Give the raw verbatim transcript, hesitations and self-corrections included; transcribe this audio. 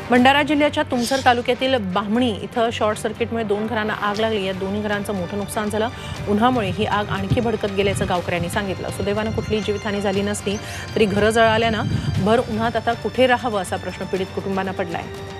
भंडारा जिल्ह्याच्या तुमसर तालुक्यातील बामणी इथं शॉर्ट सर्किटमुळे दोन घरांना आग लागली। या दोन्ही घरांचं मोठं नुकसान झालं। उन्हामुळे ही आग आणखी भडकत गेल्याचं गावकऱ्यांनी सांगितलं। सुदैवानं कुठलीही जीवितहानी झाली नसली तरी घरं जळाल्यानं भर उन्हात आता कुठे राहावं असा प्रश्न पीडित कुटुंबांना पडलाय।